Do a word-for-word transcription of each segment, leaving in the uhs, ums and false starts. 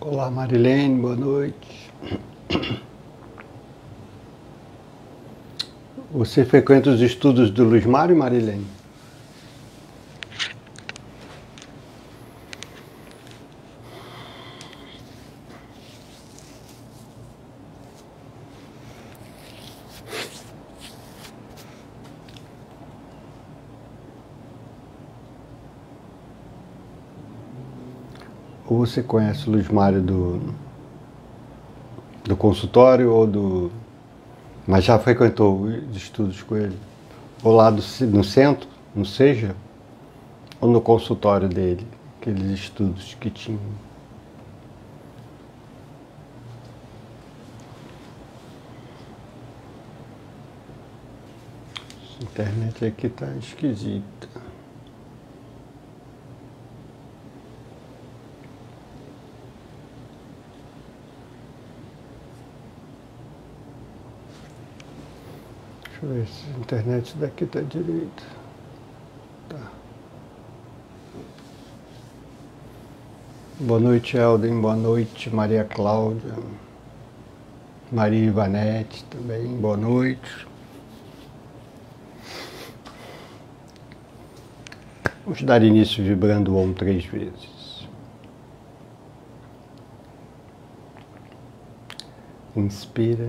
Olá, Marilene, boa noite. Você frequenta os estudos do Luiz Mário, Marilene? Ou você conhece o Luiz Mário do, do consultório ou do... Mas já frequentou os estudos com ele? Ou lá do, no centro, no Seja? Ou no consultório dele? Aqueles estudos que tinham. A internet aqui tá esquisita. Deixa eu ver se a internet daqui está direita. Tá. Boa noite, Elden. Boa noite, Maria Cláudia. Maria Ivanete também. Boa noite. Vamos dar início vibrando o Om três vezes. Inspira.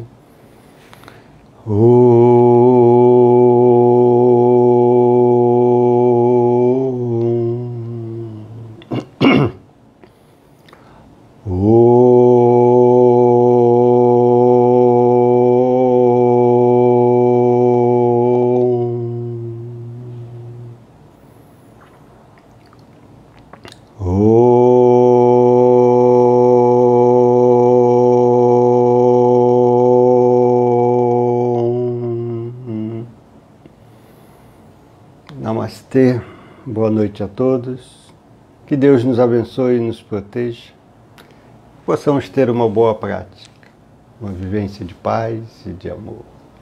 Namastê, boa noite a todos, que Deus nos abençoe e nos proteja, possamos ter uma boa prática, uma vivência de paz e de amor.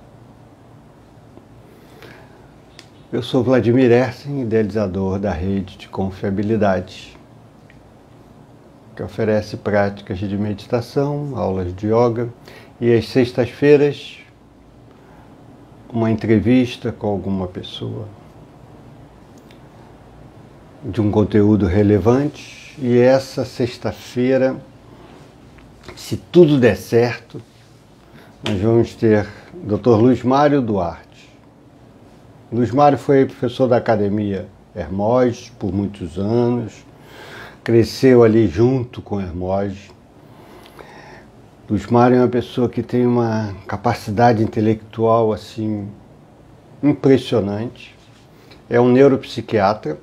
Eu sou Vladimir Ersen, idealizador da rede de confiabilidade, que oferece práticas de meditação, aulas de yoga e às sextas-feiras uma entrevista com alguma pessoa de um conteúdo relevante. E essa sexta-feira, se tudo der certo, nós vamos ter doutor Luiz Mário Duarte. Luiz Mário foi professor da Academia Hermógenes por muitos anos, cresceu ali junto com Hermógenes. Luiz Mário é uma pessoa que tem uma capacidade intelectual assim impressionante, é um neuropsiquiatra,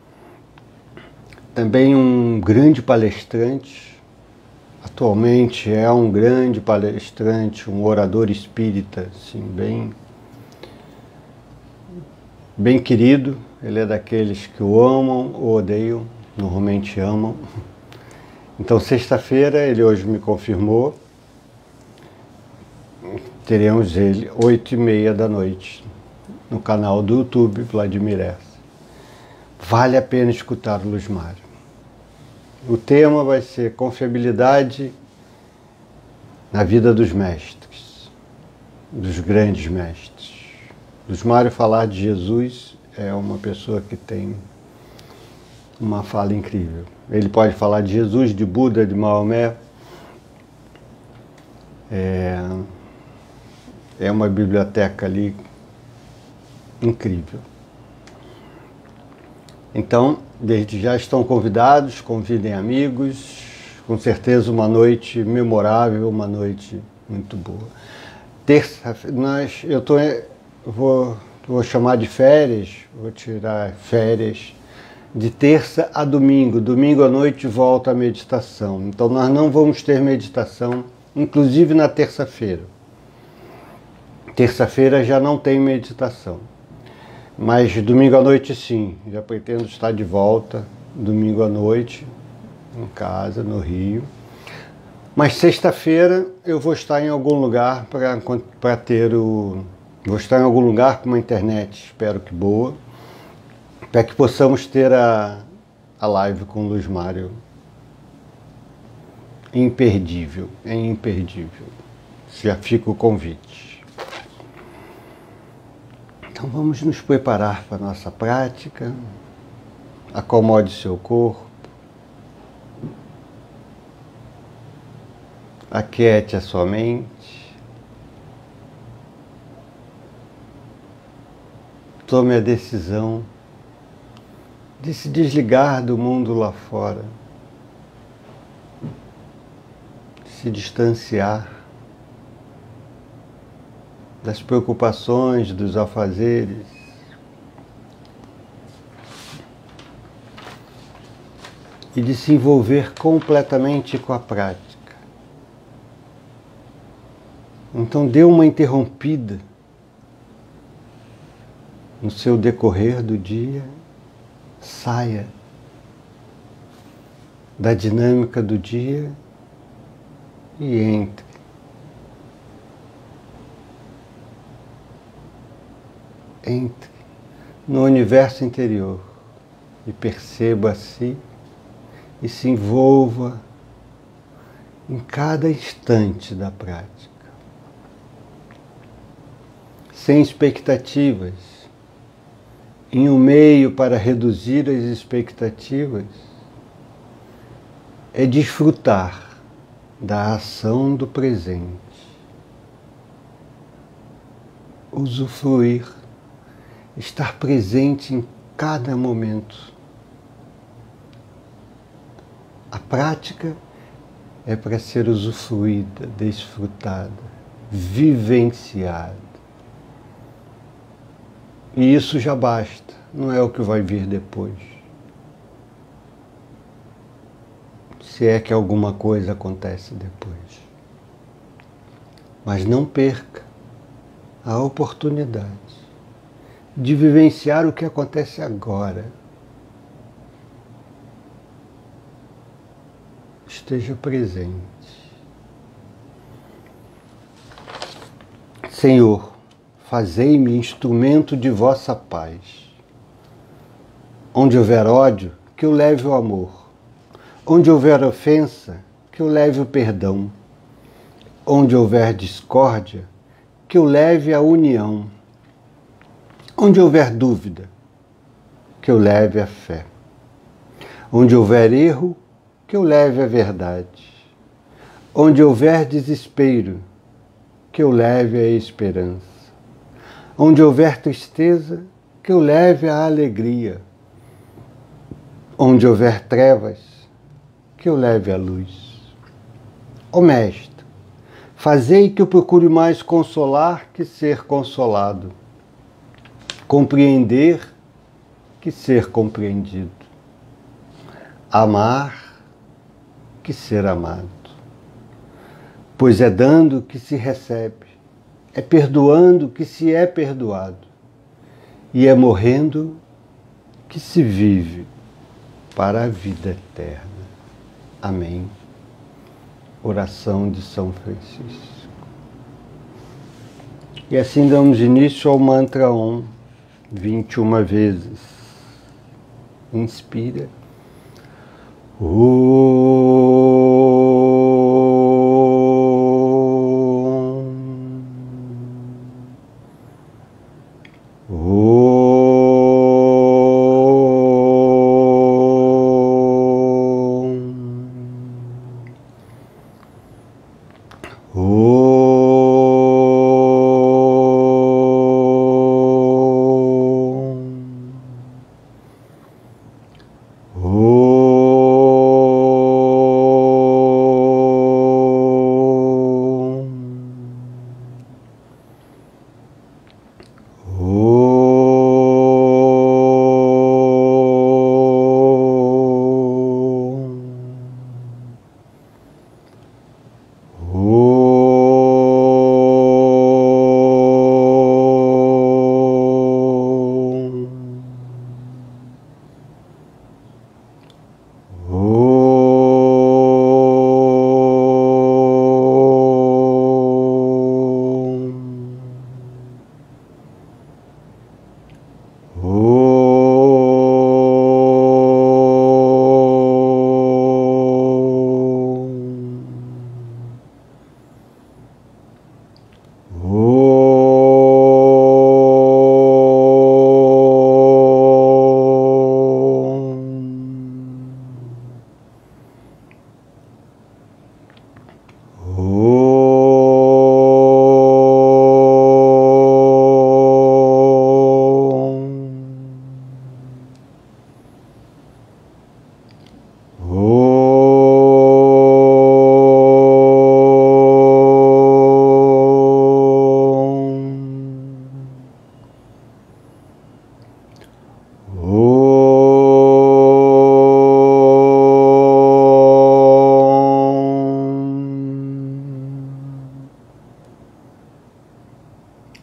também um grande palestrante, atualmente é um grande palestrante, um orador espírita, assim, bem, bem querido. Ele é daqueles que o amam ou odeiam, normalmente amam. Então, sexta-feira, ele hoje me confirmou, teremos ele oito e meia da noite, no canal do YouTube Vladimir Ersen. Vale a pena escutar o Luiz Mário. O tema vai ser confiabilidade na vida dos mestres, dos grandes mestres. Luiz Mário falar de Jesus é uma pessoa que tem uma fala incrível. Ele pode falar de Jesus, de Buda, de Maomé. É, é uma biblioteca ali incrível. Então, desde já estão convidados, convidem amigos, com certeza uma noite memorável, uma noite muito boa. Terça, nós, eu tô, vou, vou chamar de férias, vou tirar férias, de terça a domingo. Domingo à noite volta a meditação. Então nós não vamos ter meditação, inclusive na terça-feira. Terça-feira já não tem meditação. Mas domingo à noite sim, já pretendo estar de volta, domingo à noite, em casa, no Rio. Mas sexta-feira eu vou estar em algum lugar para ter o... Vou estar em algum lugar com uma internet, espero que boa, para que possamos ter a, a live com o Luiz Mário imperdível, é imperdível. Já fica o convite. Então vamos nos preparar para a nossa prática. Acomode seu corpo. Aquiete a sua mente. Tome a decisão de se desligar do mundo lá fora. Se distanciar das preocupações, dos afazeres. E de se envolver completamente com a prática. Então dê uma interrompida no seu decorrer do dia, saia da dinâmica do dia e entre. Entre no universo interior e perceba-se e se envolva em cada instante da prática. Sem expectativas, em um meio para reduzir as expectativas, é desfrutar da ação do presente, usufruir, estar presente em cada momento. A prática é para ser usufruída, desfrutada, vivenciada. E isso já basta, não é o que vai vir depois. Se é que alguma coisa acontece depois. Mas não perca a oportunidade de vivenciar o que acontece agora. Esteja presente. Senhor, fazei-me instrumento de vossa paz. Onde houver ódio, que eu leve o amor. Onde houver ofensa, que eu leve o perdão. Onde houver discórdia, que eu leve a união. Onde houver dúvida, que eu leve a fé. Onde houver erro, que eu leve a verdade. Onde houver desespero, que eu leve a esperança. Onde houver tristeza, que eu leve a alegria. Onde houver trevas, que eu leve a luz. Ó Mestre, fazei que eu procure mais consolar que ser consolado, compreender que ser compreendido, amar que ser amado. Pois é dando que se recebe, é perdoando que se é perdoado, e é morrendo que se vive para a vida eterna. Amém. Oração de São Francisco. E assim damos início ao mantra Om, vinte e uma vezes. Inspira. Oh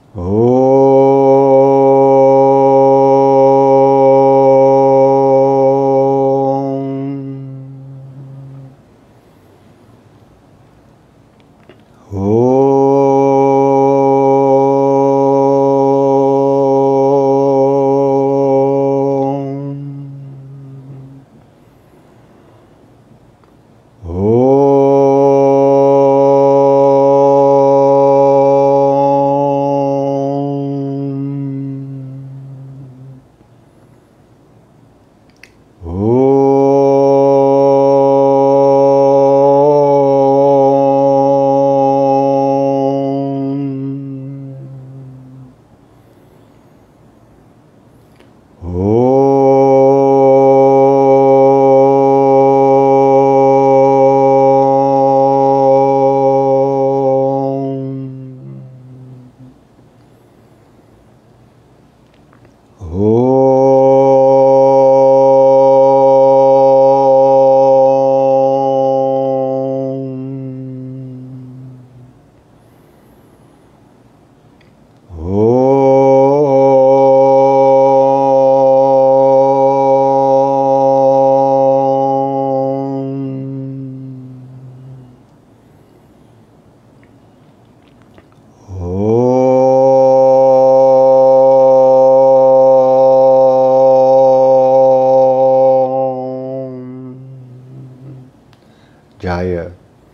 Jaya.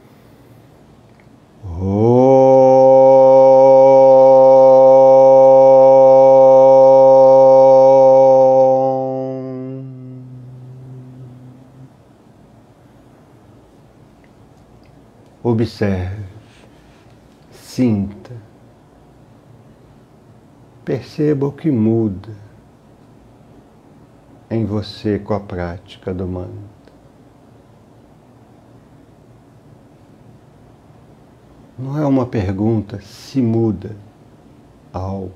Observe, sinta, perceba o que muda em você com a prática do mantra. Não é uma pergunta se muda algo,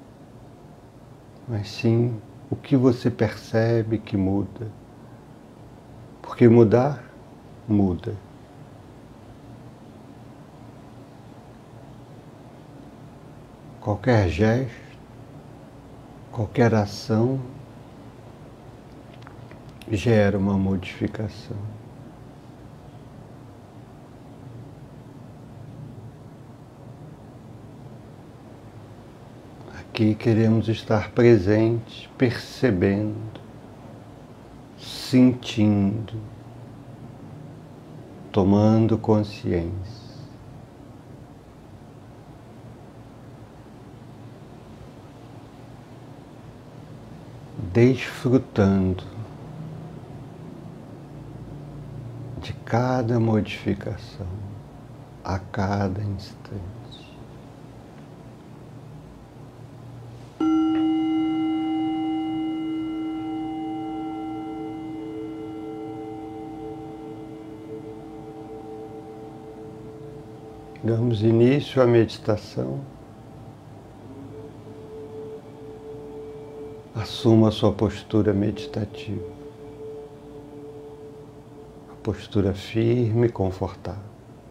mas sim o que você percebe que muda. Porque mudar, muda. Qualquer gesto, qualquer ação gera uma modificação. Aqui queremos estar presentes, percebendo, sentindo, tomando consciência. Desfrutando de cada modificação, a cada instante. Damos início à meditação. Assuma a sua postura meditativa. A postura firme e confortável.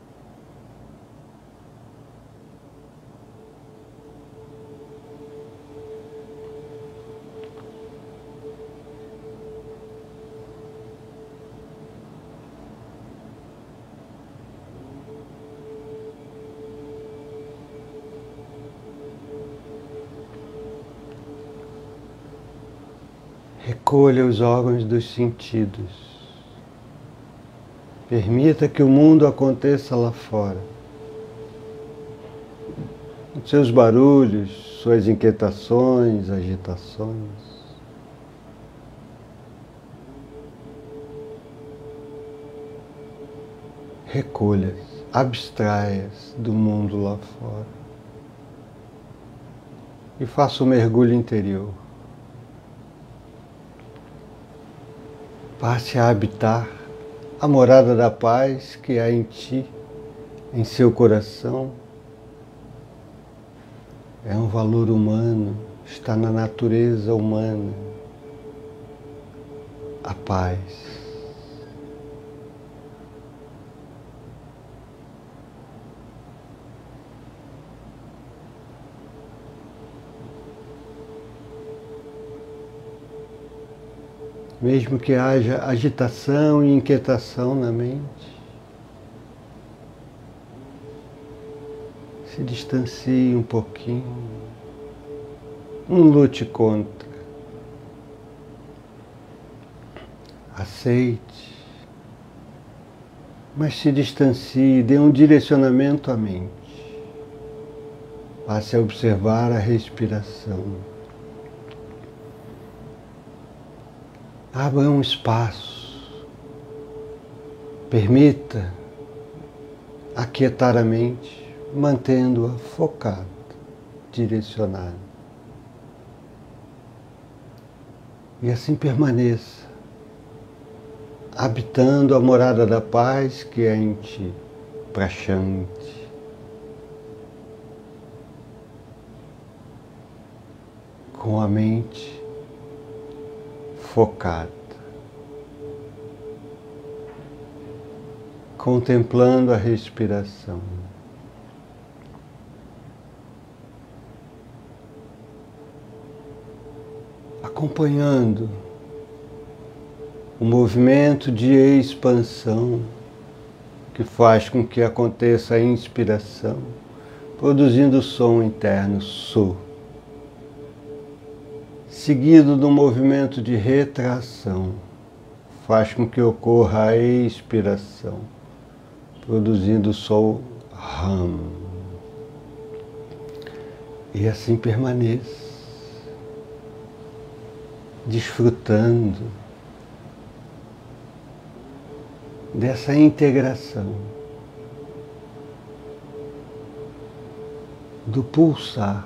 Recolha os órgãos dos sentidos. Permita que o mundo aconteça lá fora. Os seus barulhos, suas inquietações, agitações. Recolha-as, abstraia-as do mundo lá fora. E faça um mergulho interior. Passe a habitar a morada da paz que há em ti, em seu coração. É um valor humano, está na natureza humana. A paz. Mesmo que haja agitação e inquietação na mente, se distancie um pouquinho, não lute contra, aceite, mas se distancie, dê um direcionamento à mente, passe a observar a respiração. Abra um espaço, permita aquietar a mente, mantendo-a focada, direcionada. E assim permaneça, habitando a morada da paz que é em ti, Prashanti. Com a mente focada, contemplando a respiração. Acompanhando o movimento de expansão que faz com que aconteça a inspiração, produzindo o som interno Su, seguido do movimento de retração, faz com que ocorra a expiração, produzindo o som Ram. E assim permaneça, desfrutando dessa integração do pulsar,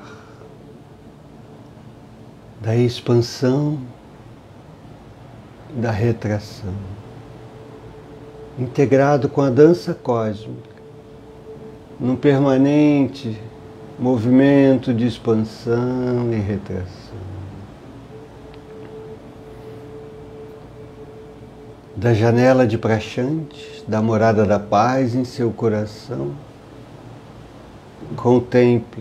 da expansão, da retração, integrado com a dança cósmica, num permanente movimento de expansão e retração. Da janela de Prashanti, da morada da paz em seu coração, contemple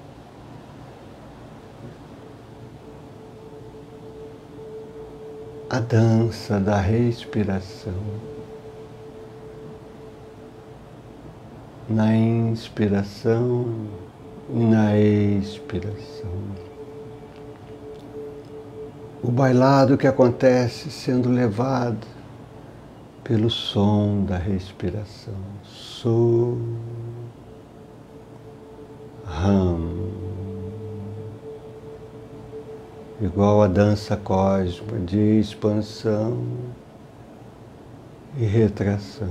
a dança da respiração. Na inspiração e na expiração. O bailado que acontece sendo levado pelo som da respiração. Su, Ram. Igual a dança cósmica de expansão e retração.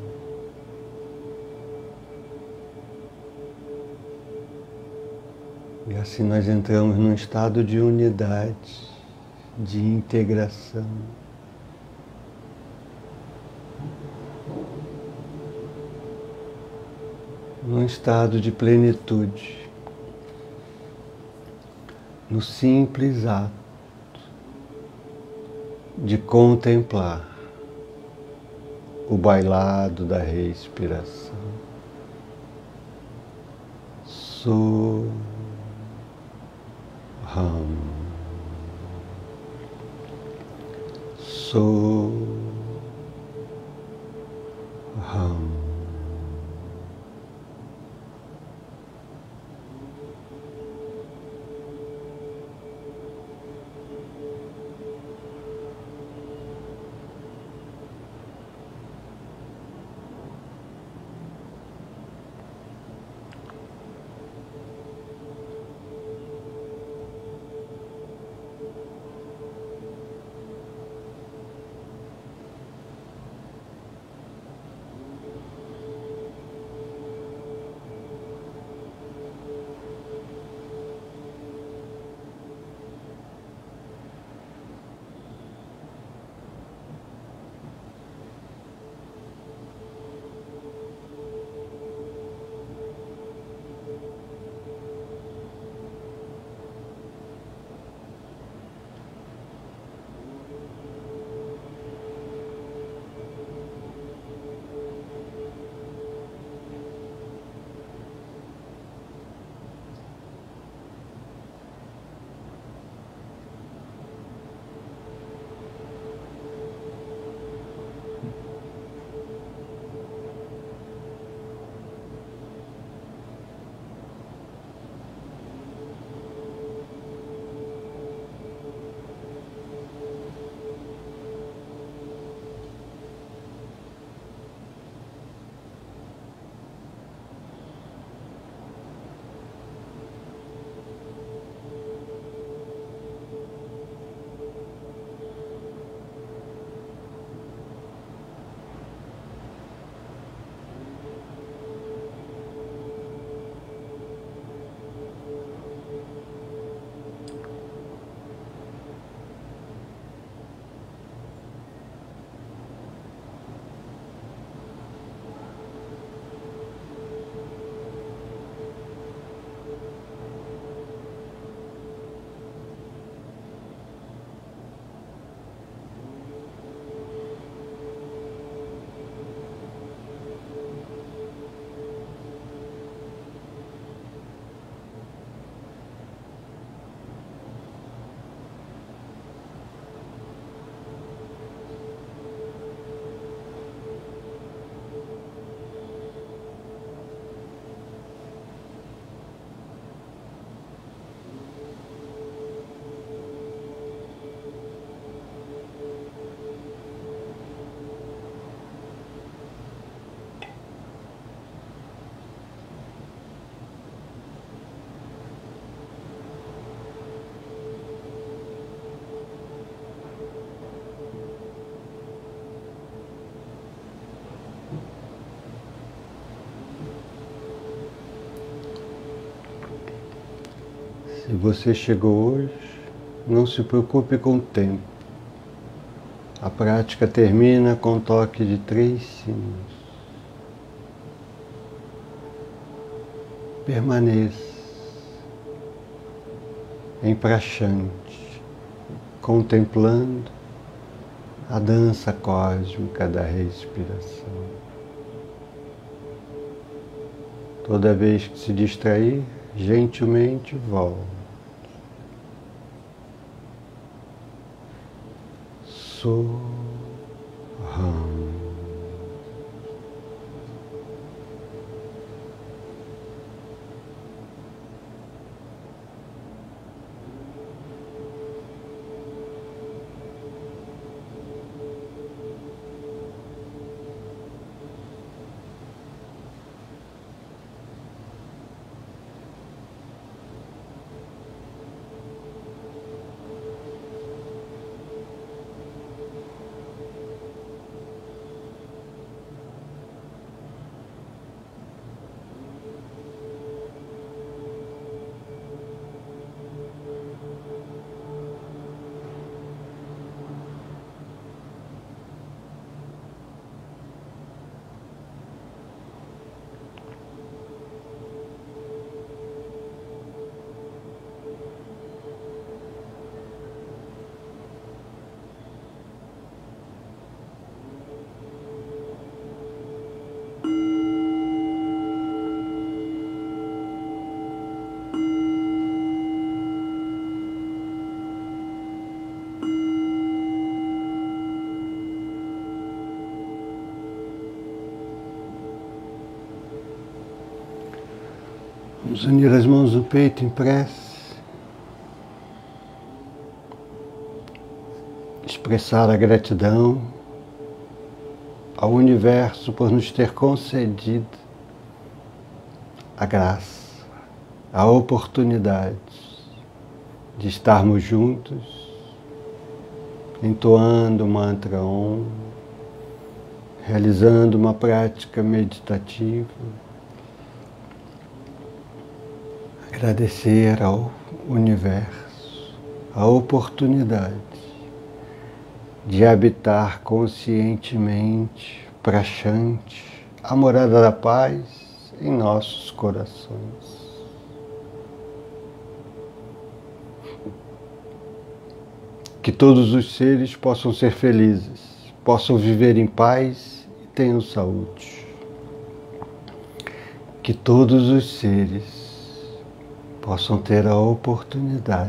E assim nós entramos num estado de unidade, de integração. Num estado de plenitude, no simples ato de contemplar o bailado da respiração. Su, Ram. Su, Ram. Se você chegou hoje, não se preocupe com o tempo. A prática termina com o toque de três sinos. Permaneça em praxante, contemplando a dança cósmica da respiração. Toda vez que se distrair, gentilmente volte. Soham. Vamos unir as mãos no peito em prece. Expressar a gratidão ao universo por nos ter concedido a graça, a oportunidade de estarmos juntos, entoando o mantra Om, realizando uma prática meditativa. Agradecer ao universo a oportunidade de habitar conscientemente, praxante, a morada da paz em nossos corações. Que todos os seres possam ser felizes, possam viver em paz e tenham saúde. Que todos os seres possam ter a oportunidade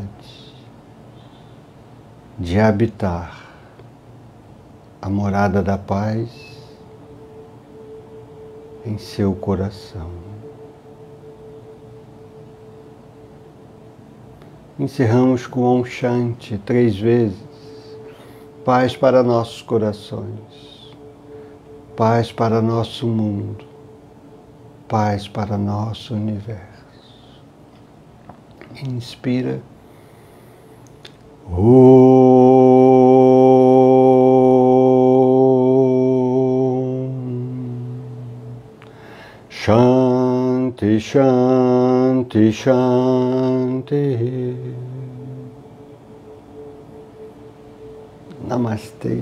de habitar a morada da paz em seu coração. Encerramos com Om Shanti três vezes. Paz para nossos corações, paz para nosso mundo, paz para nosso universo. Inspira. Om. Shanti, Shanti, Shanti. Namastê.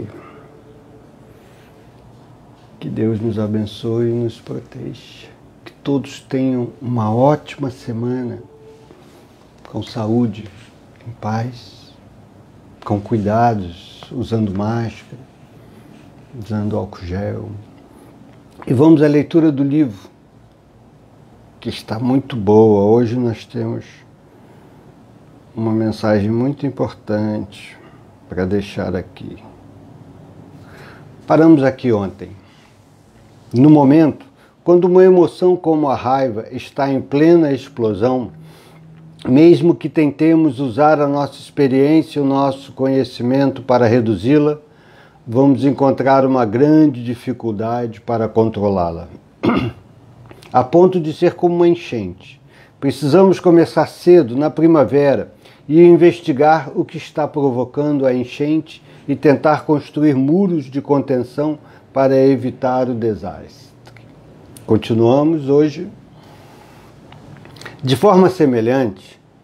Que Deus nos abençoe e nos proteja. Que todos tenham uma ótima semana. Com saúde, em paz, com cuidados, usando máscara, usando álcool gel. E vamos à leitura do livro, que está muito boa. Hoje nós temos uma mensagem muito importante para deixar aqui. Paramos aqui ontem. No momento, quando uma emoção como a raiva está em plena explosão, mesmo que tentemos usar a nossa experiência e o nosso conhecimento para reduzi-la, vamos encontrar uma grande dificuldade para controlá-la, a ponto de ser como uma enchente. Precisamos começar cedo, na primavera, e investigar o que está provocando a enchente e tentar construir muros de contenção para evitar o desastre. Continuamos hoje. De forma semelhante,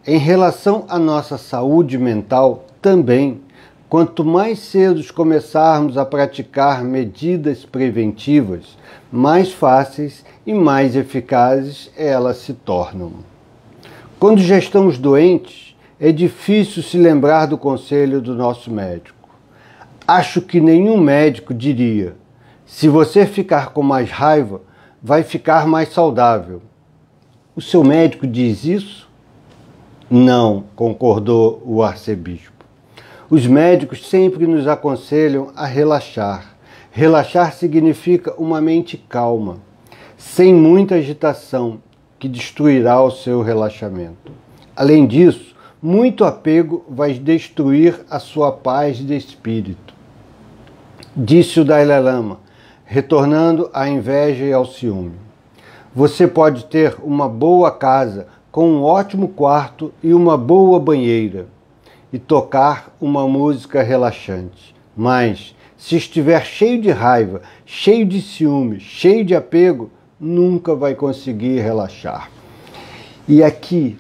Em relação à nossa saúde mental, também, quanto mais cedo começarmos a praticar medidas preventivas, mais fáceis e mais eficazes elas se tornam. Quando já estamos doentes, é difícil se lembrar do conselho do nosso médico. Acho que nenhum médico diria: se você ficar com mais raiva, vai ficar mais saudável. O seu médico diz isso? Não, concordou o arcebispo. Os médicos sempre nos aconselham a relaxar. Relaxar significa uma mente calma, sem muita agitação, que destruirá o seu relaxamento. Além disso, muito apego vai destruir a sua paz de espírito. Disse o Dalai Lama, retornando à inveja e ao ciúme. Você pode ter uma boa casa com um ótimo quarto e uma boa banheira e tocar uma música relaxante. Mas, se estiver cheio de raiva, cheio de ciúme, cheio de apego, nunca vai conseguir relaxar. E aqui,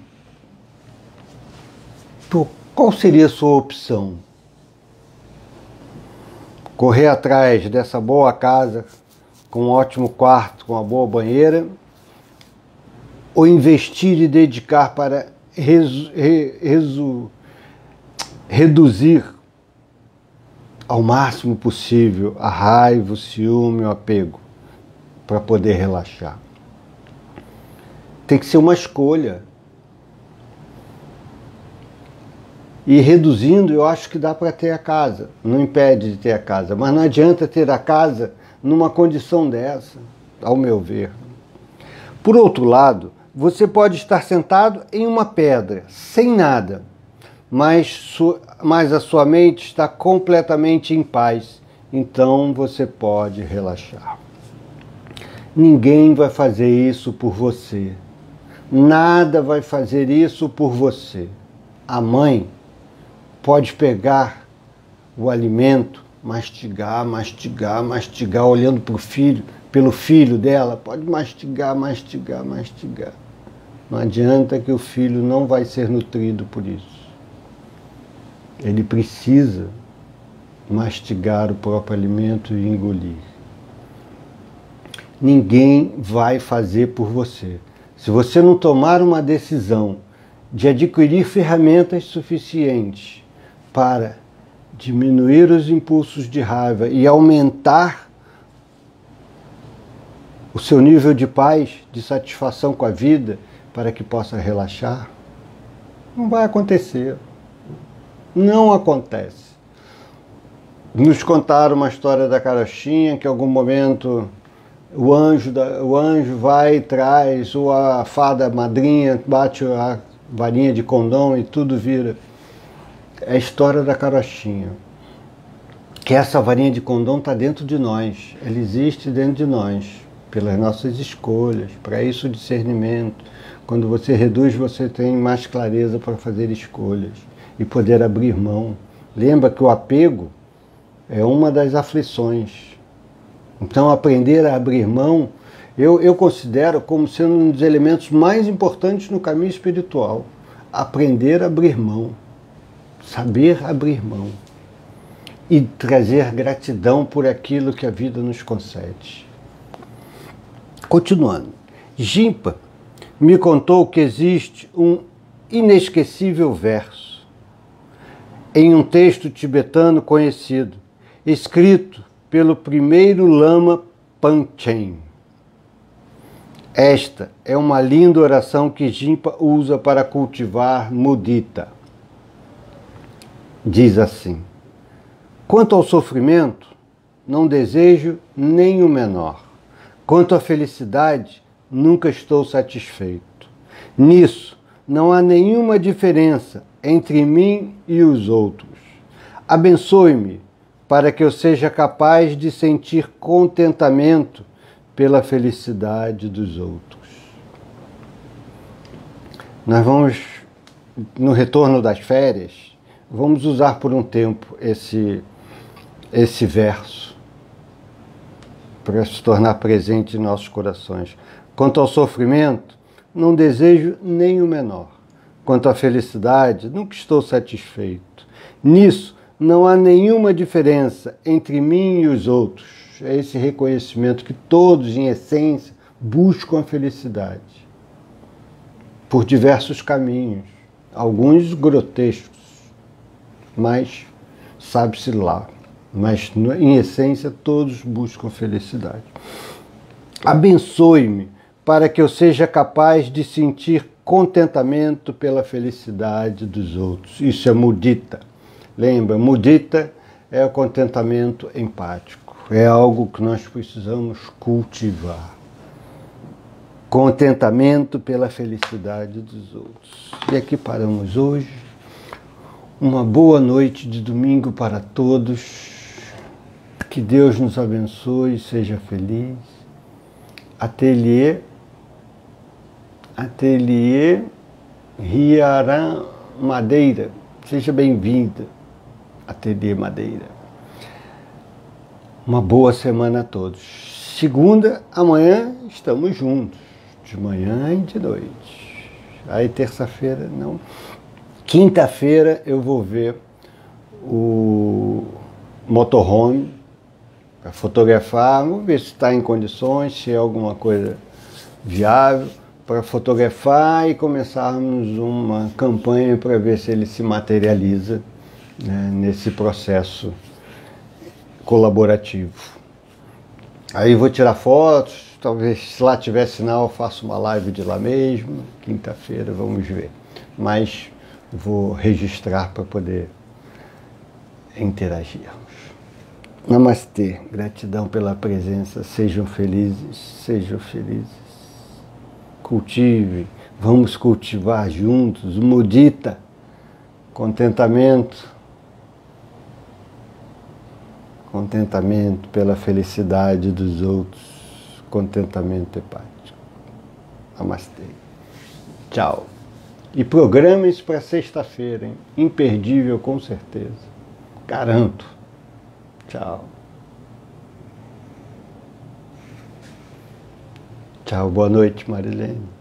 qual seria a sua opção? Correr atrás dessa boa casa, com um ótimo quarto, com uma boa banheira, ou investir e dedicar para resu, resu, reduzir ao máximo possível a raiva, o ciúme, o apego, para poder relaxar? Tem que ser uma escolha. E reduzindo, eu acho que dá para ter a casa. Não impede de ter a casa. Mas não adianta ter a casa numa condição dessa, ao meu ver. Por outro lado, você pode estar sentado em uma pedra, sem nada, mas, mas a sua mente está completamente em paz. Então você pode relaxar. Ninguém vai fazer isso por você. Nada vai fazer isso por você. A mãe pode pegar o alimento, mastigar, mastigar, mastigar, olhando para o filho, pelo filho dela, pode mastigar, mastigar, mastigar. Não adianta que o filho não vai ser nutrido por isso. Ele precisa mastigar o próprio alimento e engolir. Ninguém vai fazer por você. Se você não tomar uma decisão de adquirir ferramentas suficientes para diminuir os impulsos de raiva e aumentar o seu nível de paz, de satisfação com a vida, para que possa relaxar, não vai acontecer. Não acontece. Nos contaram uma história da carochinha, que em algum momento o anjo, da, o anjo vai e traz, ou a fada madrinha bate a varinha de condom e tudo vira. É a história da carochinha. Que essa varinha de condom está dentro de nós, ela existe dentro de nós, pelas nossas escolhas, para isso o discernimento. Quando você reduz, você tem mais clareza para fazer escolhas e poder abrir mão. Lembra que o apego é uma das aflições. Então, aprender a abrir mão, eu, eu considero como sendo um dos elementos mais importantes no caminho espiritual. Aprender a abrir mão, saber abrir mão e trazer gratidão por aquilo que a vida nos concede. Continuando, Jimpa me contou que existe um inesquecível verso em um texto tibetano conhecido, escrito pelo primeiro Lama Panchen. Esta é uma linda oração que Jimpa usa para cultivar mudita. Diz assim: quanto ao sofrimento, não desejo nem o menor. Quanto à felicidade, nunca estou satisfeito. Nisso, não há nenhuma diferença entre mim e os outros. Abençoe-me para que eu seja capaz de sentir contentamento pela felicidade dos outros. Nós vamos, no retorno das férias, vamos usar por um tempo esse, esse verso para se tornar presente em nossos corações. Quanto ao sofrimento, não desejo nem o menor. quanto à felicidade, nunca estou satisfeito. Nisso não há nenhuma diferença entre mim e os outros. É esse reconhecimento que todos, em essência, buscam a felicidade. Por diversos caminhos, alguns grotescos, mas sabe-se lá. Mas, em essência, todos buscam felicidade. Abençoe-me para que eu seja capaz de sentir contentamento pela felicidade dos outros. Isso é mudita. Lembra, mudita é o contentamento empático. É algo que nós precisamos cultivar. Contentamento pela felicidade dos outros. E aqui paramos hoje. Uma boa noite de domingo para todos. Que Deus nos abençoe, seja feliz. Ateliê, Ateliê Riarã Madeira. Seja bem-vinda, Ateliê Madeira. Uma boa semana a todos. Segunda, amanhã estamos juntos. De manhã e de noite. Aí terça-feira não. Quinta-feira eu vou ver o motorhome para fotografar, vamos ver se está em condições, se é alguma coisa viável, para fotografar e começarmos uma campanha para ver se ele se materializa, né, nesse processo colaborativo. Aí vou tirar fotos, talvez se lá tiver sinal eu faço uma live de lá mesmo, quinta-feira vamos ver. Mas vou registrar para poder interagirmos. Namastê, gratidão pela presença, sejam felizes, sejam felizes. Cultive, vamos cultivar juntos o mudita, contentamento, contentamento pela felicidade dos outros, contentamento hepático. Namastê. Tchau. E programe-se para sexta-feira, hein? Imperdível com certeza. Garanto. Tchau. Tchau, boa noite, Marilene.